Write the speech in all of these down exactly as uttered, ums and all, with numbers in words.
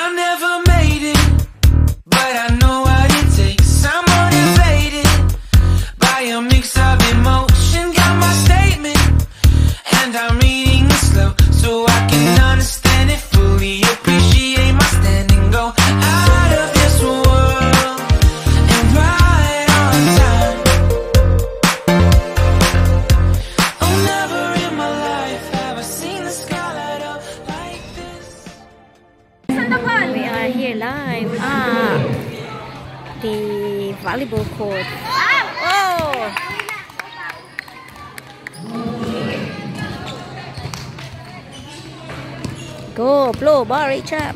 I never made it, but I know what it takes. I'm motivated by a mix of emotion. Got my statement, and I'm reading it slow so I can understand it fully. Appreciate my standing, go out of this world and right on time. Oh, never in my life have I seen the sky light up like this. We are here live at the volleyball court. Oh! Go, BlueBarry Champs!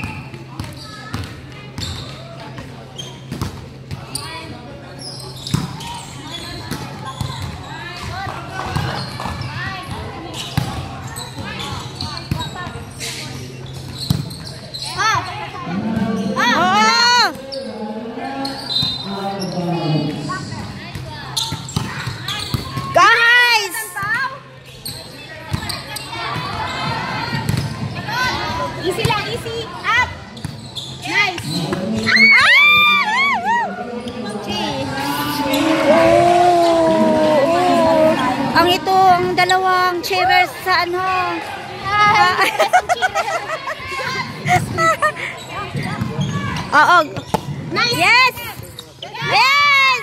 Easy lang, easy. Up. Nice. Oh, ang itong dalawang cheerers sa ano. Oo. Nice. Yes. Yes.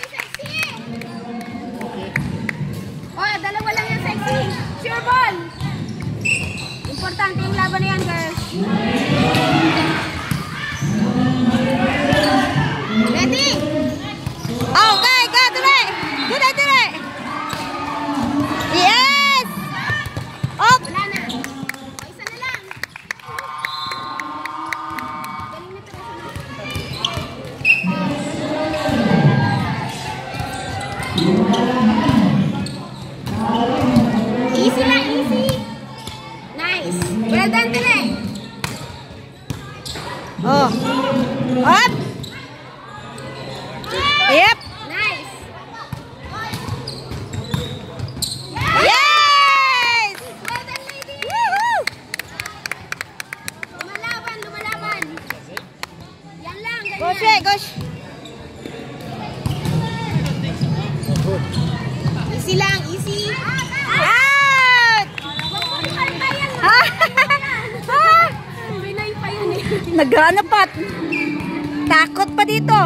Oh, dalawa lang yung sexy. Sure ball. Importante yung laban na yan, girls. Ready? Okay, go, tuloy. Tuloy, tuloy. Yes. Up. Wala na. O, isa na lang. Galing na ito. Easy lang, easy. Nice. Well done, Tere. Oh. Up. Yep. Nice. Yes. Well done, lady. Woohoo. Lumalaban, lumalaban. Yan lang, ganyan. Gosh, eh, gosh. Easy lang, easy. Out. Binay pa yun eh. Nagana pa. Takot pa dito.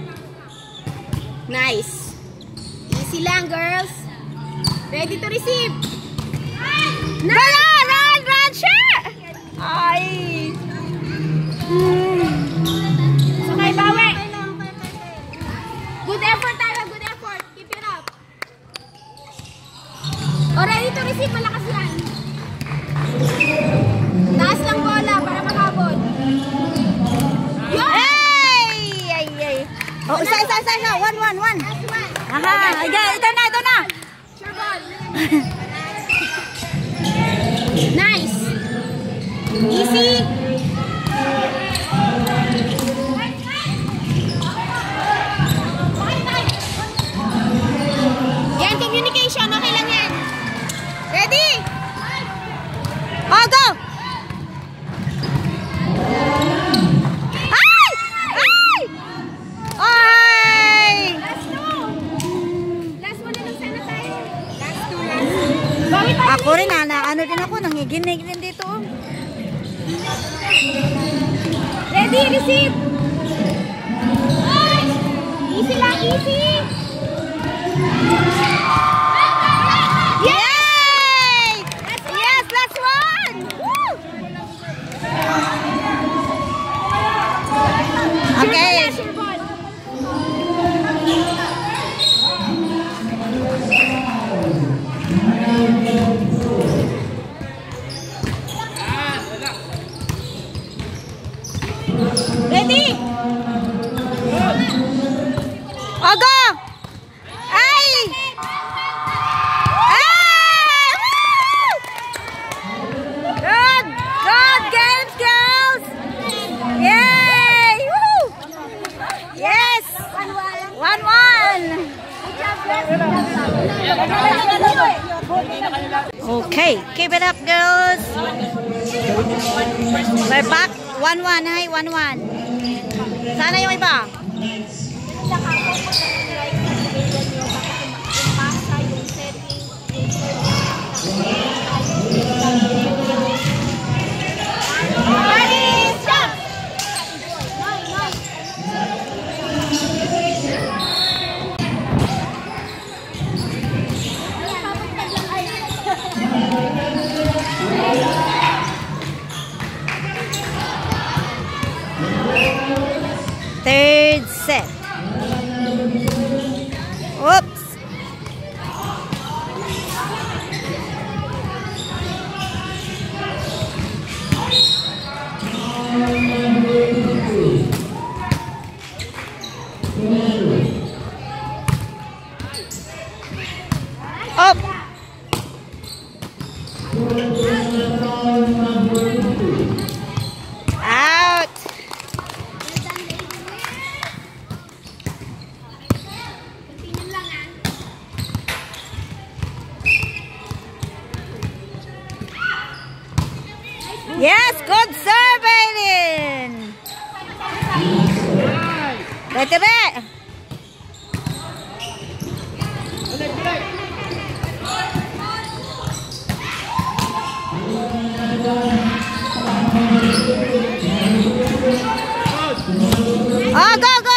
Nice. Easy lang, girls. Ready to receive. Run, run, run, run, share. Ay. Hmm. Sakay, bawi. Good effort tayo, good effort. Keep it up. O, ready to receive, malakas yan. Taas lang bola para makabot. Ay, ay, ay. Oh, isa, isa, isa, isa. One, one, one. Last one. Aha, ito na, ito na. Sure ball. Nice. Easy. Yan, communication. Okay lang yan. Ready? Oh, go. Ay! Ay! Ay! Last two. Last one na lang sana tayo. Last two, last two. Bawi tayo. Ako rin, ana, ano din ako, nangiginig din dito. Ready, receive. Easy lang, easy. Yay! Yes, last one! Woo! Okay. Sure ball. Ready? Oh, go! Ay! Ah! Woo! Good! Good games, girls! Yay! Woo! Yes! One, one! Okay, keep it up, girls. We're back one one, hay, one one. Sana yung iba? Third set. Oops. Up. Out. Yes, good serve, Aiden. Better bet. Oh, go, go.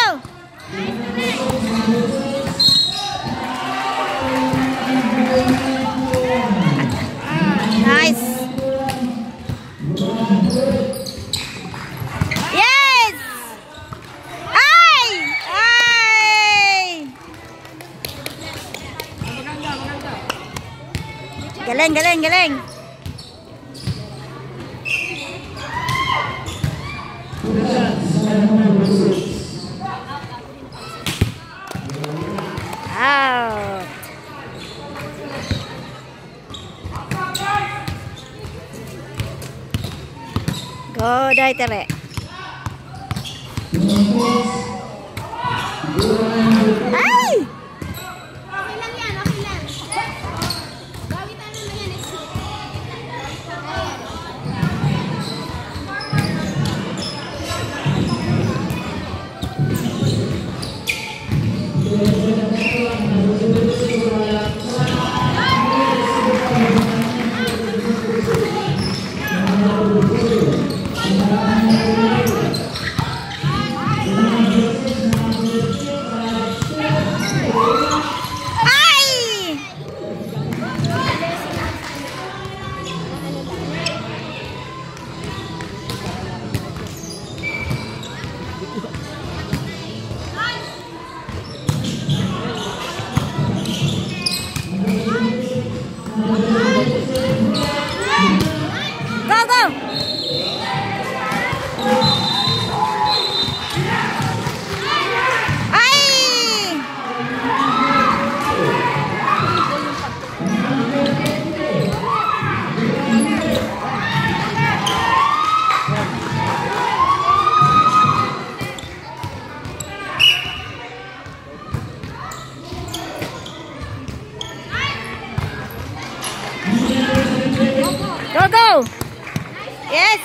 Nice. Yes. Ay! Ay! Galing, galing, galing. Out. Go, dai tere. Ay! Okay lang yan, okay lang. Gawin ano na yan, next week. Go, go. Ay! Go, go. Yes.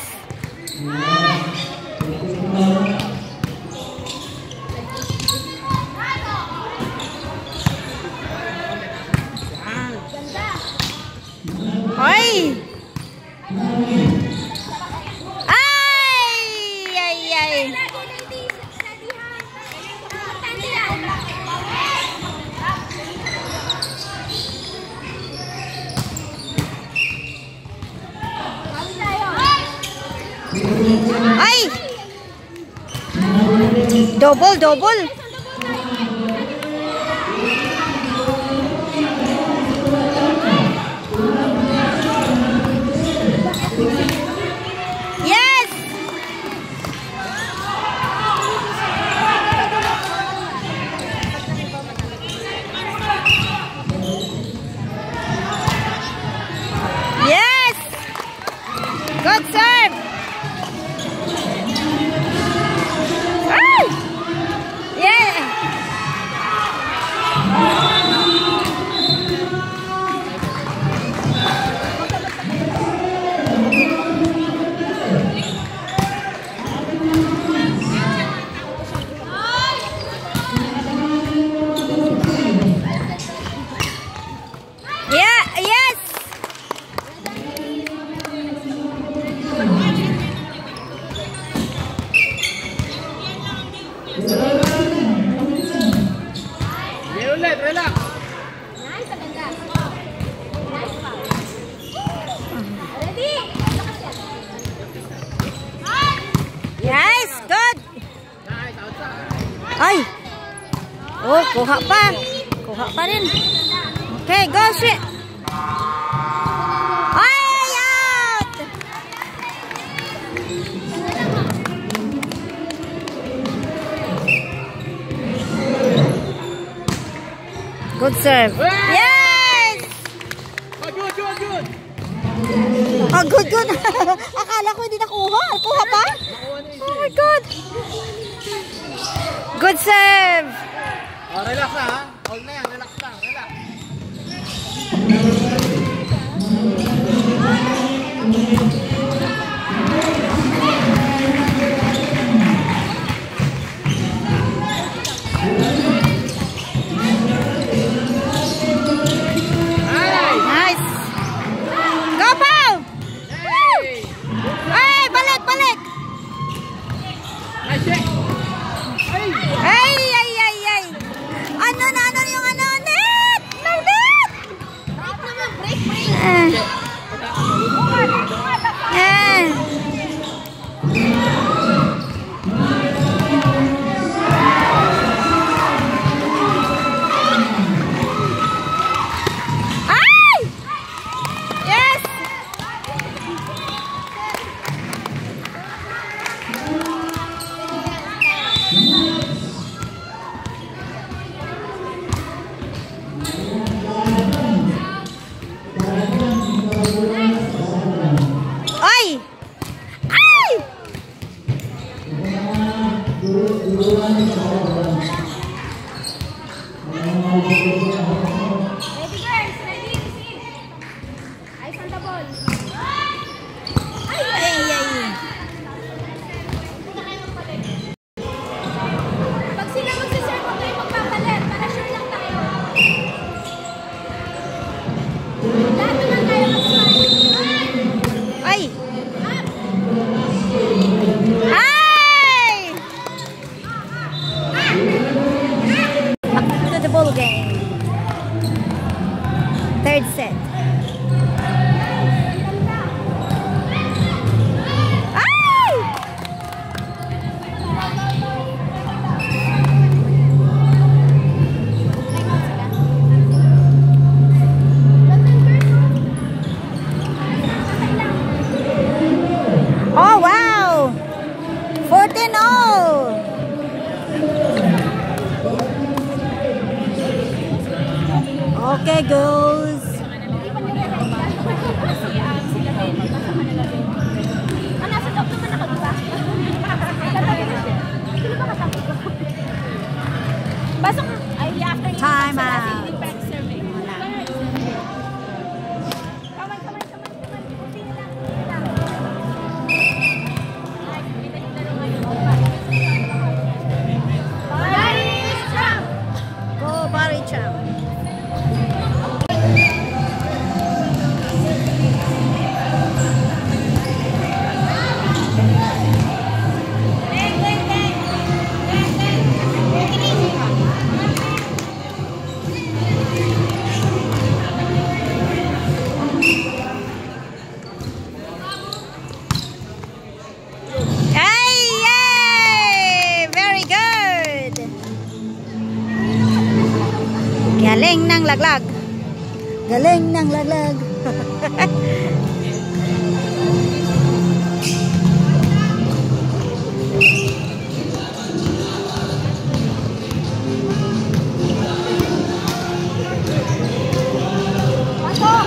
Ay! Ay! Ay, ay. Ay! Double, double. Yes! Yes! Good serve! Ay! Yes! Oh, kuha pa. Kuha pa rin. Okay, go, shit. Ay, out! Good serve. Yes! Oh, good, good, good. Oh, good, good. Akala ko hindi nakuha. Kuha pa? Oh my God. Good serve. Oh, relax na ha. Hold na yan, relax lang, relax. Nice. Go, Pao! Hey! Ay, balik, balik. Nice check. Hey! Ay, ay, ay, ay. Ano na, ano yung ano? Net! No net! Break, break. Eh. Eh. Ay! Yes! Ay! Ay! Ready, girls. Ready, receive. Eyes on the ball. Ay, ay, ay. Pag sila magsiserve, huwag kayo magpapalit. Para sure lang tayo. Lahat naman tayo mag-smile. Ay! Up! Ay! Back to the ball game. Third set. Ay! Oh, wow! fourteen all! Okay, girls. Hindi pa nire-ready. Kasi um, sila din. Nasa kanila din. Ah, nasa top naman ako, diba? Tatabi na siya. Sino ba katabi ko? Pasok, ay, after you. Time sa out. last inning back survey. Wala. Kamay, kamay, kamay, kamay. Kunti na lang, kunti na lang. Ay, hindi na yung dalawa yun. BlueBarry Champs! Go, BlueBarry Champs. Bang, bang, bang. Bang, bang. Take it easy. Ay, yay! Very good. Galing ng laglag. Galing ng laglag. Pasok!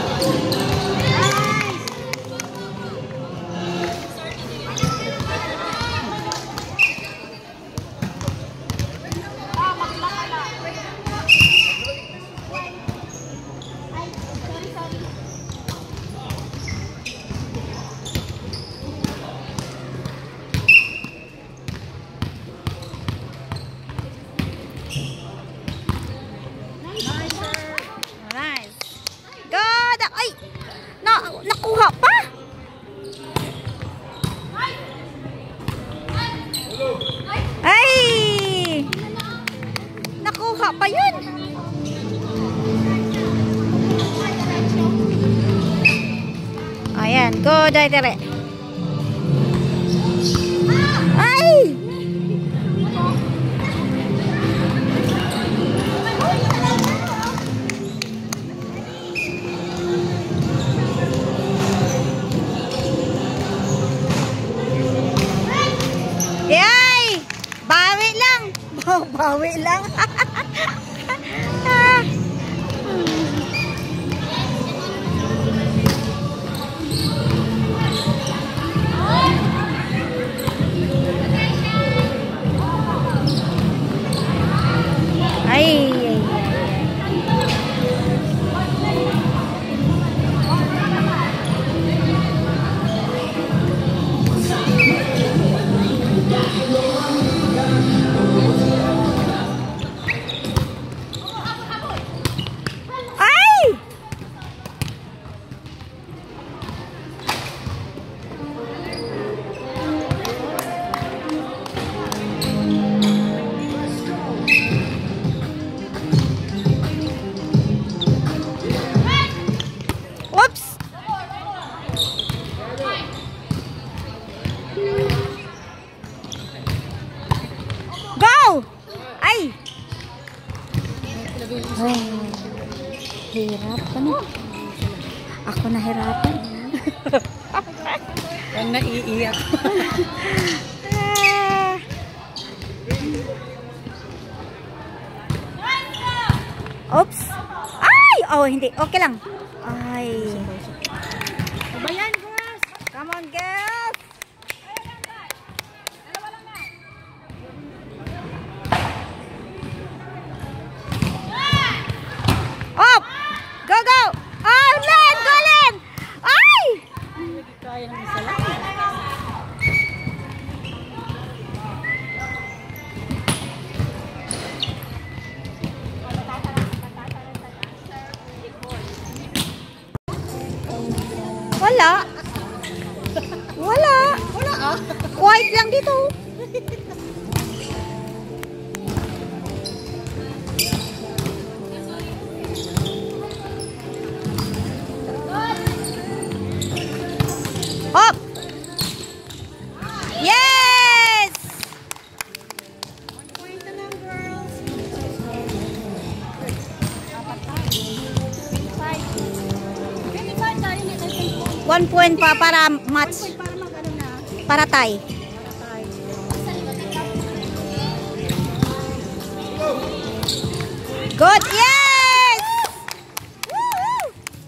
Nice. God! Ay! Na, nakuha pa? Ay! Nakuha pa yun? Ayan, go Daitere. Ay! bawi lang. Ay, ay, ay! Ay, hirap ano? Ako nahirapan. Ang naiiyak. Oops! Ay! Oh, hindi. Okay lang. Ay. Bayan, girls! Come on, girls! Up! Go, go! Oh, Len! Go, Len! Ay! Kaya ng isa lang. Wala. Wala. Wala ah. White lang dito. Up. Yes. Point na lang, girls. One point pa para match. Para mag-ano na. Para tie. Good. Yes. Woohoo!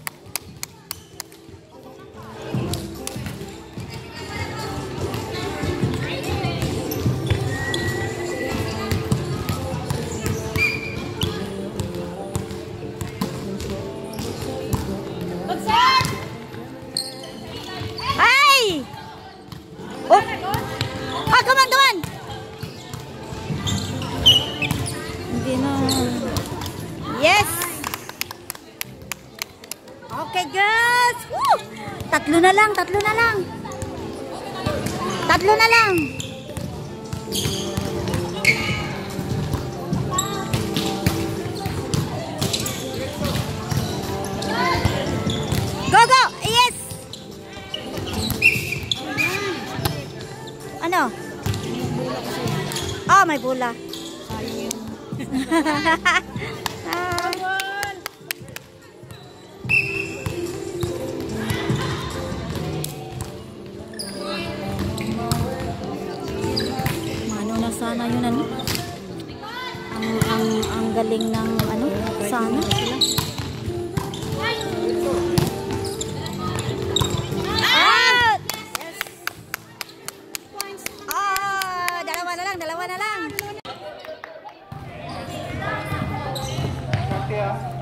Ay! Oh! Ah, come on, come on! Hindi na. Yes! Okay, girls! Woo! Tatlo na lang, tatlo na lang. Tatlo na lang. Go, go! Yes! Ano? Oh, may bola. Ah. Mano na sana yun ano? Ang ang ang galing ng ano? Sana. Out! Ah, dalawa na lang, dalawa na lang. Okay, ah.